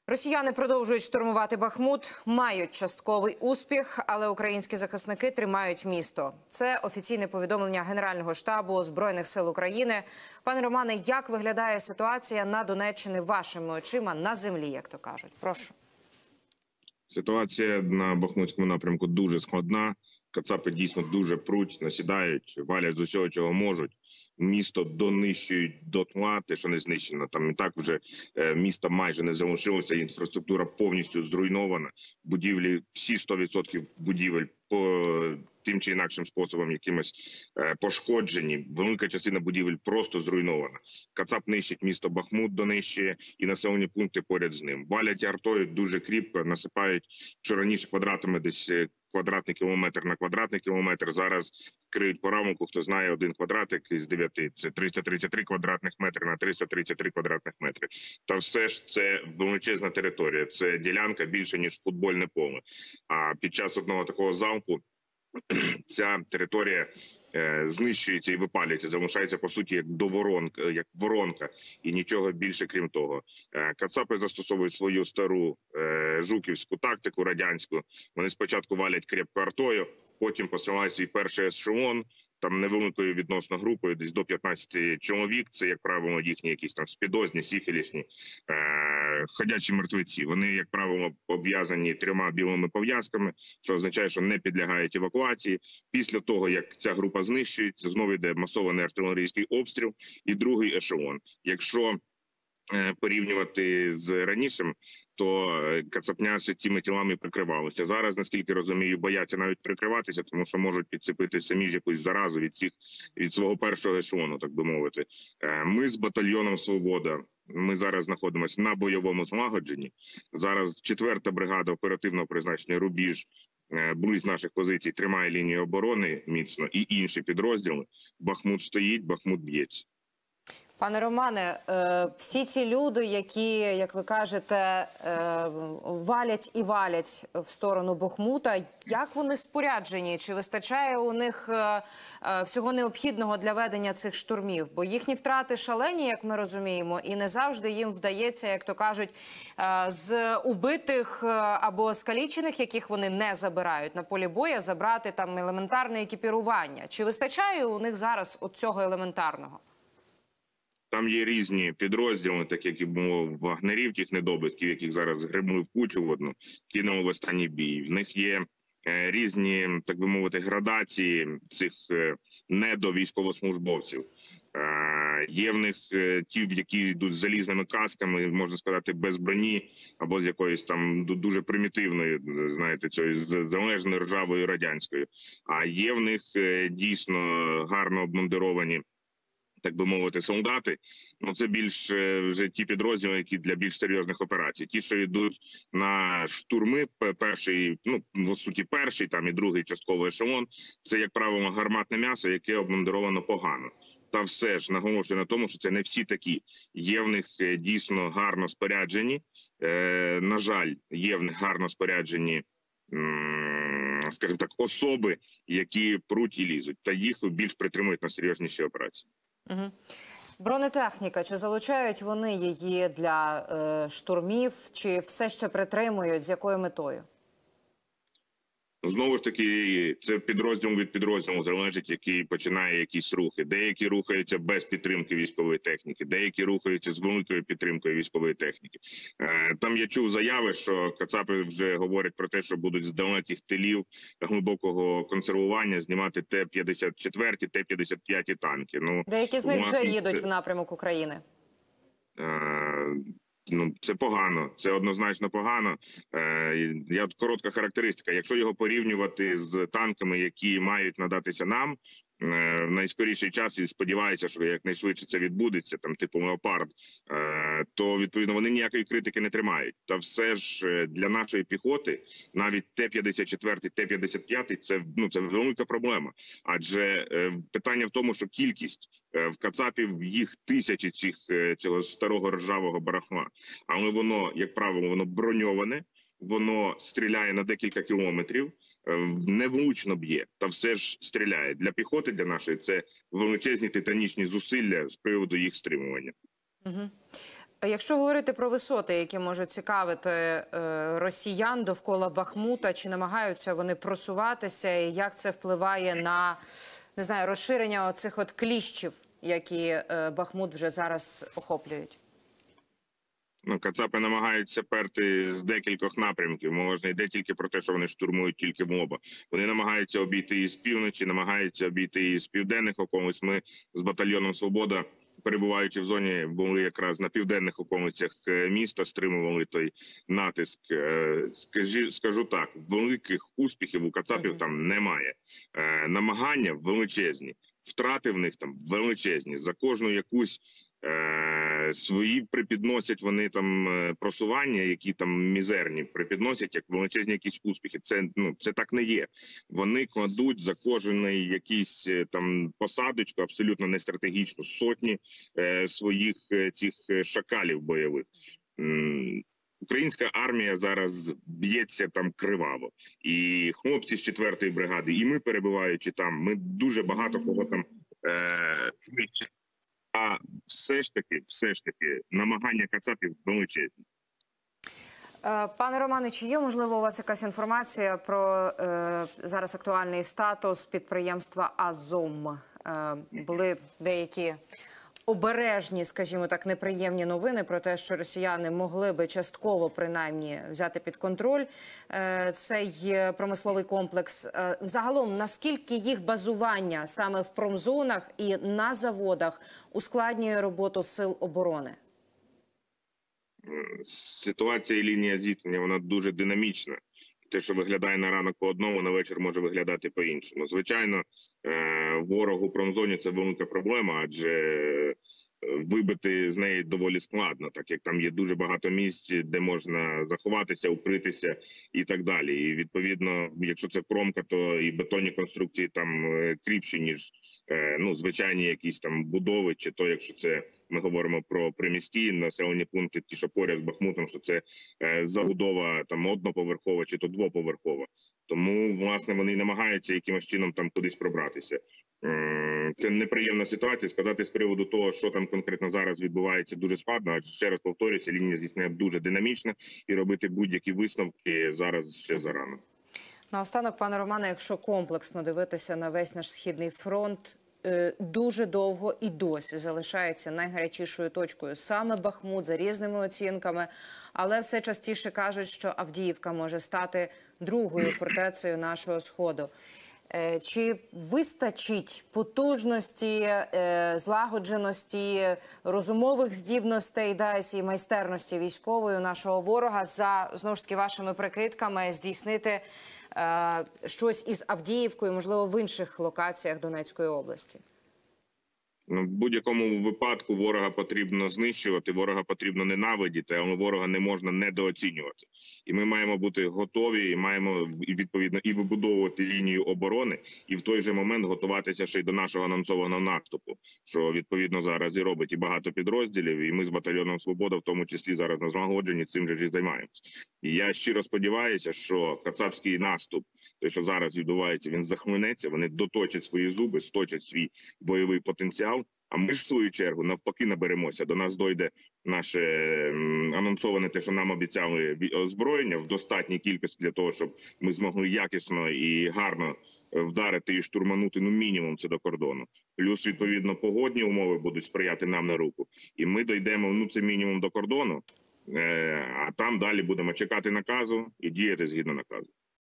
Росіяни продовжують штурмувати Бахмут, мають частковий успіх, але українські захисники тримають місто. Це офіційне повідомлення Генерального штабу Збройних сил України. Пане Романе, як виглядає ситуація на Донеччині вашими очима, на землі, як то кажуть? Прошу. Ситуація на Бахмутському напрямку дуже складна. Кацапи дійсно дуже пруть, насідають, валять з усього, чого можуть. Місто донищують дотла, те, що не знищено. Там і так вже міста майже не залишилося, інфраструктура повністю зруйнована. Будівлі, всі 100% будівель по тим чи інакшим способом якимось пошкоджені. Велика частина будівель просто зруйнована. Кацап нищить місто Бахмут, донищує і населені пункти поряд з ним. Валять артою дуже кріпко, насипають, що раніше квадратами десь квадратний кілометр на квадратний кілометр. Зараз криють по рамку, хто знає, один квадратик із 9. Це 333 квадратних метри на 333 квадратних метри. Та все ж це величезна територія. Це ділянка більше, ніж футбольне поле. А під час одного такого залпу ця територія знищується і випалюється, залишається, по суті, як воронка, і нічого більше, крім того. Кацапи застосовують свою стару жуківську тактику радянську. Вони спочатку валять крепко артою, потім посилають свій перший ешелон, там невеликою відносно групою, десь до 15 чоловік. Це, як правило, їхні якісь там спідозні, сіфілісні, ходячі мертвеці. Вони, як правило, обв'язані 3 білими пов'язками, що означає, що не підлягають евакуації. Після того, як ця група знищується, знову йде масований артилерійський обстріл і другий ешелон. Якщо порівнювати з ранішим, то кацапня цими тілами прикривалися. Зараз, наскільки розумію, бояться навіть прикриватися, тому що можуть підцепити самі ж якусь заразу від свого першого ешелону, так би мовити. Ми з батальйоном «Свобода», ми зараз знаходимося на бойовому злагодженні. Зараз 4-та бригада оперативного призначення «Рубіж» близь наших позицій тримає лінію оборони міцно, і інші підрозділи. Бахмут стоїть, Бахмут б'ється. Пане Романе, всі ці люди, які, як ви кажете, валять і валять в сторону Бахмута, як вони споряджені? Чи вистачає у них всього необхідного для ведення цих штурмів? Бо їхні втрати шалені, як ми розуміємо, і не завжди їм вдається, як то кажуть, з убитих або скалічених, яких вони не забирають на полі бою, забрати там елементарне екіпірування. Чи вистачає у них зараз от цього елементарного? Там є різні підрозділи, так як і було вагнерів, тих недобитків, яких зараз гребли в кучу в одну, кинули в останній бій. В них є різні, так би мовити, градації цих недовійськовослужбовців. Є в них ті, які йдуть з залізними касками, можна сказати, без броні, або з якоїсь там дуже примітивної, знаєте, цієї залежної ржавої радянської. А є в них дійсно гарно обмундировані, так би мовити, солдати. Ну, це більш вже ті підрозділи, які для більш серйозних операцій. Ті, що йдуть на штурми, перший, ну, в суті, перший, там і другий частковий ешелон, це, як правило, гарматне м'ясо, яке обмундировано погано. Та все ж наголошую на тому, що це не всі такі. Є в них дійсно гарно споряджені, на жаль, є в них гарно споряджені, скажімо так, особи, які пруть і лізуть, та їх більш притримують на серйозніші операції. Угу. Бронетехніка, чи залучають вони її для штурмів, чи все ще притримують, з якою метою? Знову ж таки, це підрозділ від підрозділу залежить, який починає якісь рухи. Деякі рухаються без підтримки військової техніки, деякі рухаються з великою підтримкою військової техніки. Там я чув заяви, що кацапи вже говорять про те, що будуть з далеких тилів глибокого консервування знімати Т-54, Т-55 танки. Ну, деякі з них вже їдуть в напрямок України. Ну, це погано, це однозначно погано. Коротка характеристика. Якщо його порівнювати з танками, які мають надатися нам, в найскоріший час, і сподіваюся, що якнайшвидше це відбудеться, там типу «Леопард», то, відповідно, вони ніякої критики не тримають. Та все ж для нашої піхоти навіть Т-54, Т-55 – це велика проблема. Адже питання в тому, що кількість в кацапів, їх тисячі цього старого ржавого барахла. Але воно, як правило, воно броньоване, воно стріляє на декілька кілометрів, невлучно б'є, та все ж стріляє. Для піхоти, для нашої, це величезні титанічні зусилля з приводу їх стримування. Угу. Якщо говорити про висоти, які можуть цікавити росіян довкола Бахмута, чи намагаються вони просуватися, і як це впливає на, не знаю, розширення оцих от кліщів, які Бахмут вже зараз охоплюють? Ну, кацапи намагаються перти з декількох напрямків. Мова ж не йде тільки про те, що вони штурмують тільки МОБА. Вони намагаються обійти і з півночі, намагаються обійти і з південних околиць. Ми з батальйоном «Свобода», перебуваючи в зоні, були якраз на південних околицях міста, стримували той натиск. Скажу так, великих успіхів у кацапів там немає. Намагання величезні, втрати в них там величезні. За кожну якусь свої припідносять вони там просування, які там мізерні, припідносять як величезні якісь успіхи. Це так не є. Вони кладуть за кожен якийсь там посадочку, абсолютно не стратегічну, сотні своїх цих шакалів бойових. Українська армія зараз б'ється там криваво. І хлопці з 4-ї бригади, і ми, перебуваючи там, ми дуже багато кого там знищили. А все ж таки, намагання кацапів величезні. Пане Романе, чи є, можливо, у вас якась інформація про зараз актуальний статус підприємства «Азом»? Були деякі обережні, скажімо так, неприємні новини про те, що росіяни могли би частково, принаймні, взяти під контроль цей промисловий комплекс. Загалом, наскільки їх базування саме в промзонах і на заводах ускладнює роботу сил оборони? Ситуація і лінія зіткнення, вона дуже динамічна. Те, що виглядає на ранок по одному, на вечір може виглядати по-іншому. Звичайно, ворог у промзоні – це велика проблема, адже вибити з неї доволі складно, так як там є дуже багато місць, де можна заховатися, укритися і так далі. І відповідно, якщо це промка, то і бетонні конструкції там кріпші, ніж звичайні якісь там будови, чи то, якщо це ми говоримо про приміські населені пункти, ті, що поряд з Бахмутом, що це забудова там одноповерхова чи то двоповерхова. Тому, власне, вони намагаються якимось чином там кудись пробратися. Це неприємна ситуація. Сказати з приводу того, що там конкретно зараз відбувається, дуже складно. Адже, ще раз повторюся, лінія зіткнення дуже динамічна і робити будь-які висновки зараз ще зарано. Наостанок, пане Романе, якщо комплексно дивитися на весь наш Східний фронт, дуже довго і досі залишається найгарячішою точкою саме Бахмут за різними оцінками, але все частіше кажуть, що Авдіївка може стати другою фортецею нашого Сходу. Чи вистачить потужності, злагодженості, розумових здібностей, десь і майстерності військової нашого ворога за, знову ж таки, вашими прикидками здійснити щось із Авдіївкою, можливо, в інших локаціях Донецької області? В будь-якому випадку ворога потрібно знищувати, ворога потрібно ненавидіти, але ворога не можна недооцінювати. І ми маємо бути готові, і маємо відповідно і вибудовувати лінію оборони, і в той же момент готуватися ще й до нашого анонсованого наступу, що відповідно зараз і робить і багато підрозділів, і ми з батальйоном «Свобода» в тому числі зараз на злагодженні цим же і займаємося. І я щиро сподіваюся, що кацапський наступ, той, що зараз відбувається, він захлинеться, вони доточать свої зуби, сточать свій бойовий потенціал. А ми ж, в свою чергу, навпаки наберемося. До нас дойде наше анонсоване те, що нам обіцяли, озброєння в достатній кількості для того, щоб ми змогли якісно і гарно вдарити і штурманути, мінімум, це до кордону. Плюс, відповідно, погодні умови будуть сприяти нам на руку. І ми дійдемо, це мінімум до кордону, а там далі будемо чекати наказу і діяти згідно наказу.